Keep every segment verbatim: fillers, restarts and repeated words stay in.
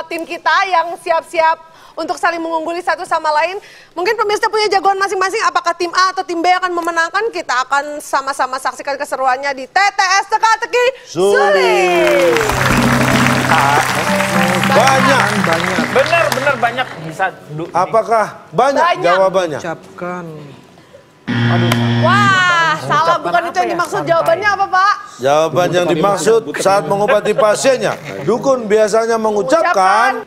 tim kita yang siap-siap untuk saling mengungguli satu sama lain. Mungkin pemirsa punya jagoan masing-masing, apakah tim A atau tim B akan memenangkan? Kita akan sama-sama saksikan keseruannya di T T S Teka-Teki Sulit. Banyak, banyak. Benar, benar banyak bisa. Apakah banyak, banyak jawabannya? Ucapkan. Aduh. Wah, salah, bukan itu yang dimaksud. Ya? Jawabannya apa, Pak? Jawaban yang dimaksud saat mengobati pasiennya, dukun biasanya mengucapkan.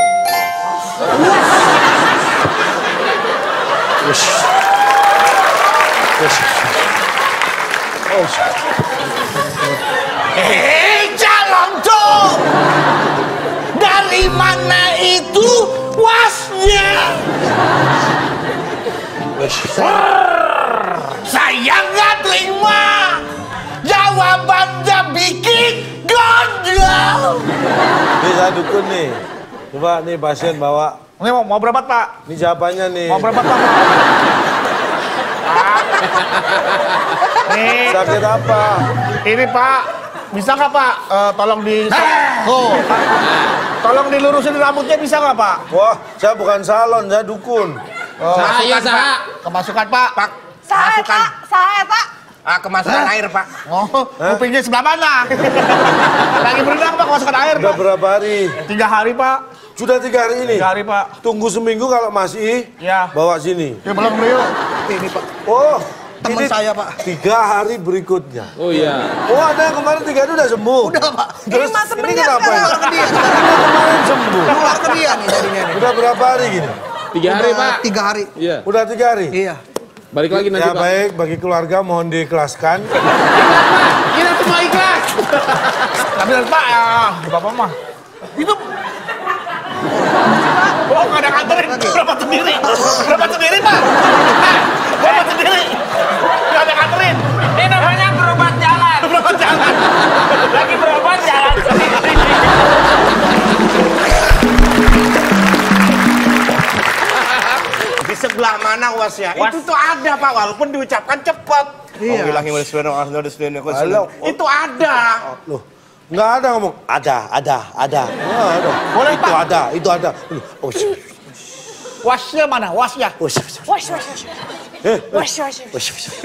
Hei, Calonco! Dari mana itu wasnya? Saya nggak terima. Jawabannya bikin gondol. Bisa dukun nih. Coba nih pasien bawa. Ini mau, mau berobat, Pak? Ini jawabannya nih. Mau berobat, Pak? Nih. Sakit apa? Ini, Pak. Bisa nggak, Pak? Uh, tolong di... Oh, tolong dilurusin rambutnya, bisa nggak, Pak? Wah, saya bukan salon, saya dukun. Oh, Saya, saya. Kemasukan, Pak. Pak. Saya, Pak. Saya, Pak. Ah, kemasukan air, Pak. Oh, kupingnya sebelah mana? Lagi berenang, Pak, kemasukan air, Udah Pak. berapa hari? Tiga hari, Pak. Sudah tiga hari ini? Tiga hari, Pak. Tunggu seminggu kalau masih, Ya. bawa sini. Ya, belum beliau. Ini Pak, Oh, teman ini saya Pak. tiga hari berikutnya. Oh iya. Oh, ada yang kemarin tiga hari udah sembuh. Udah Pak. Terus Ini mah ini temennya kenapa ya? sekarang. Ke dia. Ini kemarin sembuh. Keluar ke dia nih jadinya nih. Udah berapa hari gini? Tiga hari, Udah Pak. Tiga hari. Iya. Udah tiga hari? Iya. Balik lagi nanti, Ya Pak. baik, bagi keluarga mohon diikhlaskan. Kita semua ikhlas. Tapi Pak, ya, Bapak mah. Itu... Oh, nggak ada kantorin. Berobat sendiri. Berobat sendiri, Pak. Berobat sendiri. Nggak ada kantorin. Ini namanya berobat jalan. Berobat jalan. Lagi berobat jalan sendiri. Di sebelah mana wasnya? Was. Itu tuh ada, Pak, walaupun diucapkan cepat. Iya. Halo. Itu ada. Loh, nggak ada ngomong. Ada, ada, ada. Nggak ada. Boleh, itu Pak. ada, itu ada. Oh, shh, Wasnya mana? Wasnya. oh, shh, shh. Wash, wash, wash. Eh, Wash, wash, wash. oh, shh, shh.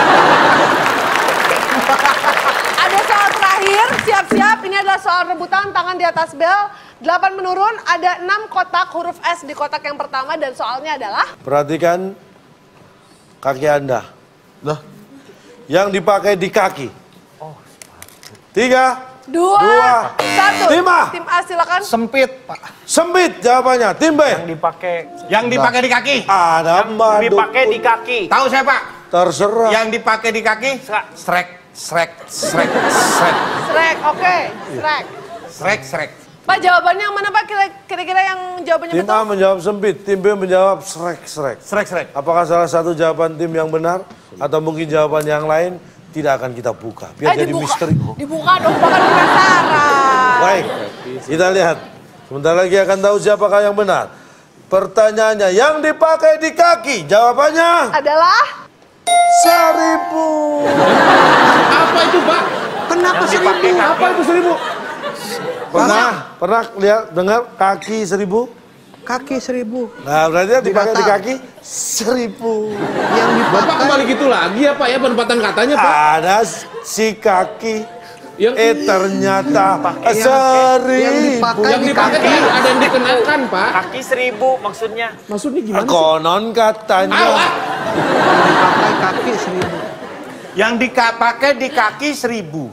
Ada soal terakhir, siap-siap. Ini adalah soal rebutan, tangan di atas bel. Delapan menurun, ada enam kotak huruf S di kotak yang pertama. Dan soalnya adalah... Perhatikan kaki Anda. Loh. Yang dipakai di kaki. Tiga, Dua, Dua. satu. Tim A. Tim A silakan. Sempit, Pak. sempit jawabannya. Tim B. Yang dipakai... Yang dipakai di kaki. Ada mbak Dipakai dukun. di kaki. Tahu saya, Pak? Terserah. Yang dipakai di kaki? Srek, srek, srek, srek, Srek, oke. Srek. srek, srek. Pak, jawabannya yang mana, Pak? Kira- Kira-kira yang jawabannya Tim betul? A menjawab sempit, tim B menjawab srek, srek. Srek, srek. Apakah salah satu jawaban tim yang benar? Atau mungkin jawaban yang lain tidak akan kita buka. Biar Eh, jadi dibuka. misteri. Dibuka dong, Pak, kan penasaran. Baik, kita lihat. Sebentar lagi akan tahu siapakah yang benar. Pertanyaannya, yang dipakai di kaki, jawabannya Adalah... seribu. Apa itu, Pak? Kenapa seribu? Apa itu seribu? Pernah, pernah lihat, dengar kaki seribu? Kaki seribu. Nah, berarti yang dipakai di Binatang. kaki seribu. Yang Bapak dipakai. kembali gitu lagi ya, Pak, ya, penempatan katanya, Pak. Ada si kaki. Yang Eh ternyata yang seribu. dipakai yang di dipakai kaki. kan ada yang dikenakan, Pak. Kaki seribu maksudnya. Maksudnya gimana sih? Konon katanya. Ah, ah. Dipakai kaki seribu. Yang dipakai di kaki seribu.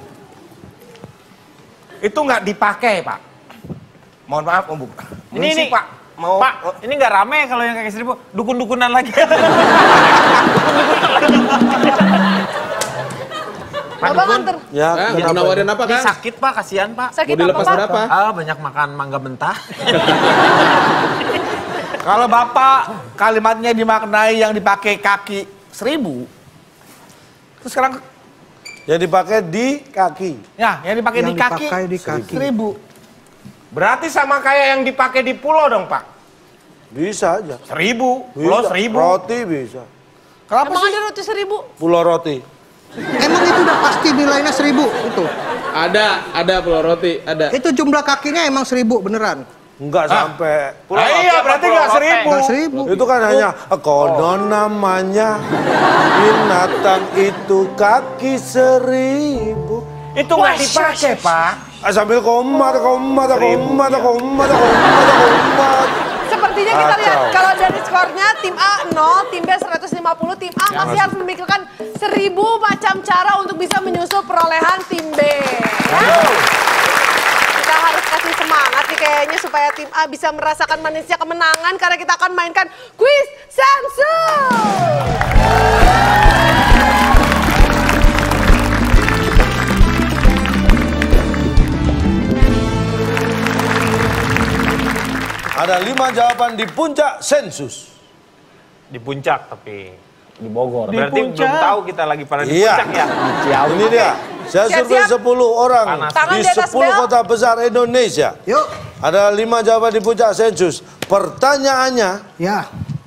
Itu nggak dipakai, Pak. Mohon maaf, Om Bu. Ini, Misi, ini. Pak. Mau Pak, ini nggak rame kalau yang kaki seribu. Dukun-dukunan lagi. Bapak nganter. Ya, Ah, kenapa? nawarin apa, Ini Kang? sakit, Pak, kasihan, Pak. Sakit Mau dilepas apa, Pak? berapa? Ah, banyak makan mangga mentah. Kalau Bapak kalimatnya dimaknai yang dipakai kaki seribu, terus sekarang Yang dipakai di kaki. ya yang dipakai Yang di kaki, dipakai di kaki. seribu. berarti sama kayak yang dipakai di pulau dong, Pak. Bisa aja. Seribu, Bisa. pulau seribu. Roti bisa. Kenapa Emang sih? ada roti seribu? Pulau roti. Emang itu udah pasti nilainya seribu itu. Ada, ada pulau roti, ada. Itu jumlah kakinya emang seribu beneran. Enggak sampai. Ah, iya, berarti nggak seribu. Nggak seribu. Itu kan hanya konon namanya binatang itu kaki seribu. Itu nggak dipakai, Pak. Ah, sambil komat, komat, komat, komat, komat, komat. Sepertinya kita lihat Kacau. kalau dari skornya tim A nol, tim B seratus lima puluh, tim A masih harus memikirkan seribu macam cara untuk bisa menyusul perolehan tim B. Ya. Kita harus kasih semangat nih kayaknya supaya tim A bisa merasakan manisnya kemenangan karena kita akan mainkan kuis sensus. Ada lima jawaban di puncak sensus. Di puncak tapi Di Bogor. berarti belum tahu kita lagi pada di Iya. puncak ya. Ini dia. Saya survei Siap-siap. sepuluh orang Panas. Tangan di di atas sepuluh bel. kota besar Indonesia. Yuk. Ada lima jawaban di puncak sensus. Pertanyaannya, Ya.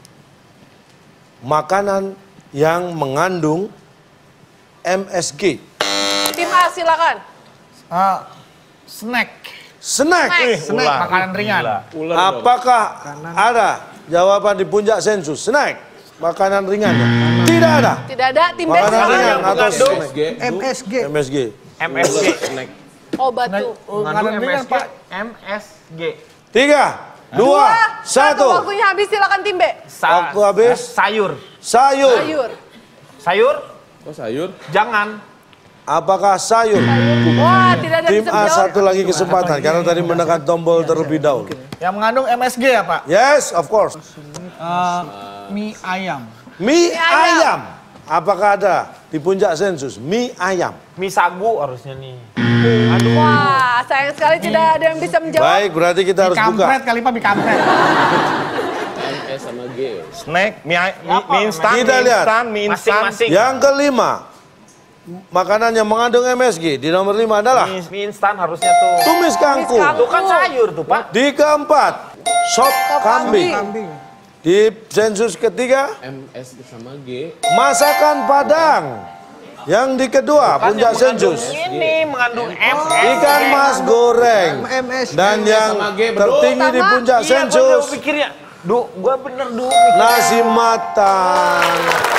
makanan yang mengandung M S G. Tim A silakan. Ah, snack. Snack. Snack, makanan ringan. Ular dong. Apakah ada jawaban di puncak sensus? Snack. Makanan ringan. Tidak ada. Tidak ada tim B Makanan ringan silakan. atau snack. M S G. M S G. M S G. Snack. Oh batu. Makanan ringan, Pak. M S G. Tiga, dua, Satu. satu. Waktunya habis silakan tim B. Sa- Waktu habis. Sayur. Sayur. Sayur. Sayur? Oh sayur? Jangan. Apakah sayur? Wah tidak ada Tim bisa A menjawab. satu lagi kesempatan karena tadi menekan tombol terlebih dahulu. Yang mengandung M S G ya, Pak? Yes, of course. Eh, mie ayam. Mie ayam. ayam. Apakah ada di puncak sensus? Mie ayam. Mie sagu harusnya nih. Wah sayang sekali tidak ada yang bisa menjawab. Baik, berarti kita harus Mie buka. kampret kali, Pak, mie kampret. M S sama G. Snack, mie, mie, Apa? mie instan, Kita mie lihat. instan, mie instan. Masing-masing. Yang kelima, makanan yang mengandung M S G. Di nomor lima adalah Mie, mie instan harusnya tuh. tumis kangkung. kangkung. Itu kan sayur tuh, Pak. Di keempat, sop kambing. Kambing. Di sensus ketiga, M S sama G. masakan Padang. Yang di kedua, Kan puncak yang mengandung sensus. ini mengandung M S G. Ikan mas goreng. M S G. Dan yang sama G, betul. tertinggi di Pertama, puncak Iya, gua sensus, udah pikirnya. Duh, gua bener duh. nasi matang.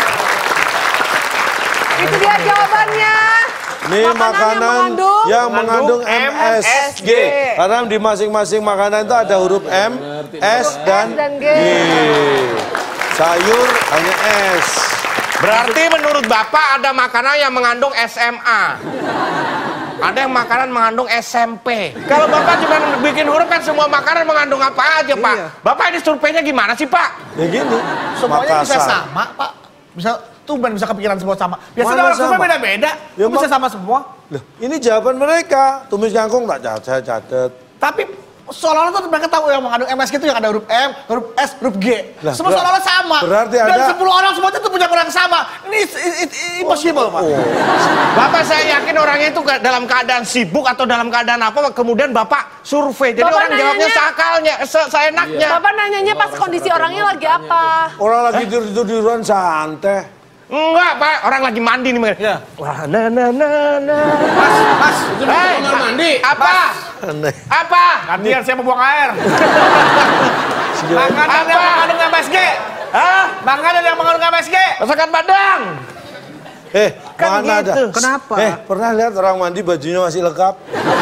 Itu dia jawabannya. Ini Makanan makanan yang yang mengandung mengandung M S G. M S G. Karena di masing-masing makanan itu ada huruf M, S, dan dan G. G. Sayur hanya S. Berarti menurut Bapak ada makanan yang mengandung S M A. Ada yang makanan mengandung S M P. Kalau Bapak cuma bikin huruf kan semua makanan mengandung apa aja, Pak? Iya. Bapak ini surveinya gimana sih, Pak? Ya gini, Semuanya bisa Makassar. sama, Pak. Bisa tumben bisa kepikiran semua sama. Biasanya Mana orang survei sama? beda-beda. Ya, Kok bisa Mak. sama semua. Loh, ini jawaban mereka. Tumis kangkung tak catat, saya catat. Tapi seolah-olah tuh mereka tahu yang mengandung M S G itu yang ada huruf M, huruf S, huruf G. Lah, Semua ber- seolah-olah sama. berarti Dan ada- sepuluh orang semuanya tuh punya kurang sama. Ini is- is- is- impossible, Pak. Bapak saya yakin orangnya itu ke- dalam keadaan sibuk atau dalam keadaan apa, kemudian Bapak survei. Jadi Bapak orang jawabnya nanyanya- seakalnya, se- seenaknya. Bapak nanyanya pas kondisi orangnya lagi apa? Orang lagi tidur-tiduran santai. Enggak, Pak. Orang lagi mandi nih. Ya. Wah, na na na na. Mas, Mas. Itu di kamar mandi. Apa? Aneh. Apa? Gantian saya mau buang air. Segala- Makanan yang Apa? mengandung M S G. Hah? Makanan yang mengandung M S G. Masakan Padang. Eh, Kan mana gitu. ada? Kenapa? Eh, pernah lihat orang mandi bajunya masih lengkap?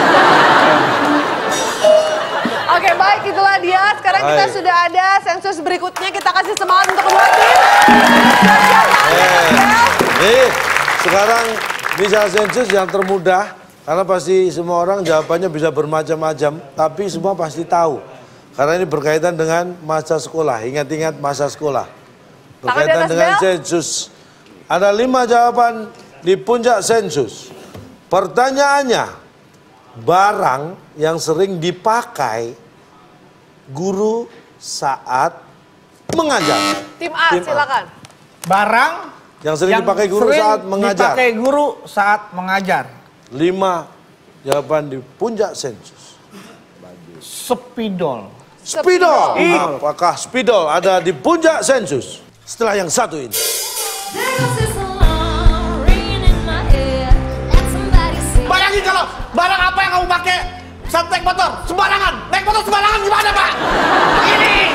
Oke baik itulah dia. Sekarang kita Baik. sudah ada sensus berikutnya. Kita kasih semangat untuk kedua tim. Siap-siap, siap-siap. Eh, sekarang bisa sensus yang termudah. Karena pasti semua orang jawabannya bisa bermacam-macam. Tapi semua pasti tahu. Karena ini berkaitan dengan masa sekolah. Ingat-ingat masa sekolah. Tangan di Berkaitan atas dengan bel. sensus. Ada lima jawaban di puncak sensus. Pertanyaannya, barang yang sering dipakai guru saat mengajar. Tim A Tim A. silakan. Barang Yang sering dipakai guru sering saat mengajar. dipakai guru saat mengajar. Lima jawaban di puncak sensus. Spidol. Spidol. Apakah spidol ada di puncak sensus? Setelah yang satu ini. Bayangin kalau barang apa yang kamu pakai saat naik motor sembarangan, naik motor sembarangan gimana Pak? Begini.